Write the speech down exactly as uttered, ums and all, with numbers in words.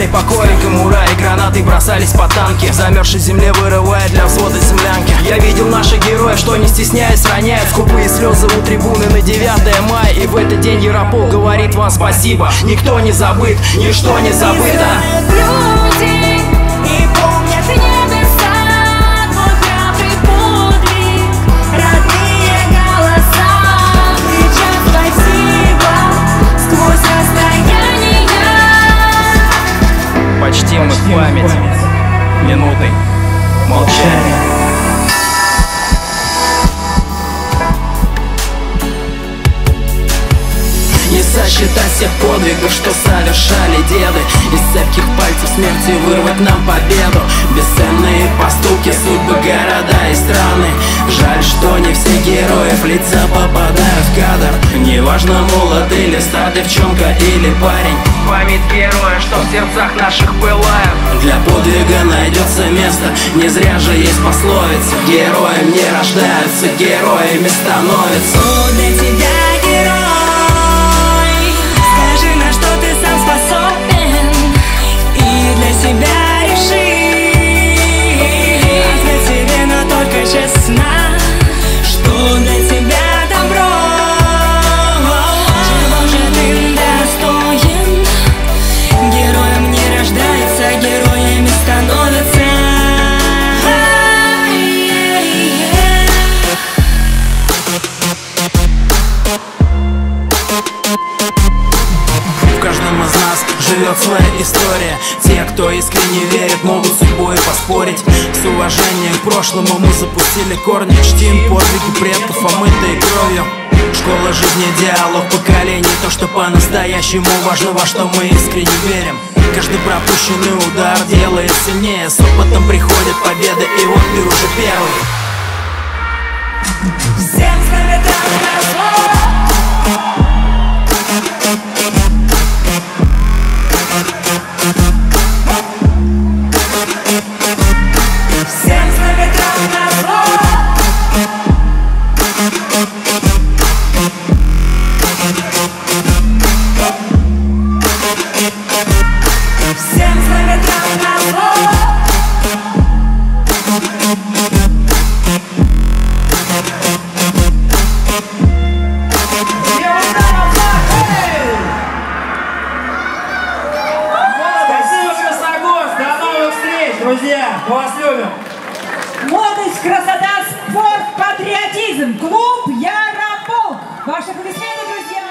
Дай покой, Камура и гранаты бросались по танки, в замерзшей земле вырывая для взвода землянки. Я видел наших героев, что не стесняясь роняют скупые слезы у трибуны на девятое мая. И в этот день Яропол говорит вам спасибо. Никто не забыт, ничто не забыто. Почтим их память минутой молчания. Не сосчитать всех подвигов, что совершали деды. Из цепких пальцев смерти вырвать нам победу. Бесценные поступки, судьбы, города и страны. Жаль, что не все герои в лица попадают в кадр. Неважно, молод или стар, девчонка или парень, память героя, что в сердцах наших пылает. Для подвига найдется место, не зря же есть пословица. Героем не рождаются, героями становятся. Кто для тебя герой? Скажи, на что ты сам способен, и для себя реши. Ответь себе, но только честно, что для тебя добро. Чего же ты достоин? Героем не рождается, героями становятся. В каждом из нас живет своя история. Те, кто искренне верит, могут с судьбой поспорить. С уважением к прошлому мы запустили корни. Чтим подвиги предков, омытые кровью. Школа жизни, диалог поколений. То, что по-настоящему важно, во что мы искренне верим. Каждый пропущенный удар делает сильнее. С опытом приходит победа, и вот ты уже первый. Всем с нами Всем с нами Всем с нами Друзья, мы вас любим! Молодость, красота, спорт, патриотизм. Клуб Ярополк. Ваши аплодисменты, друзья!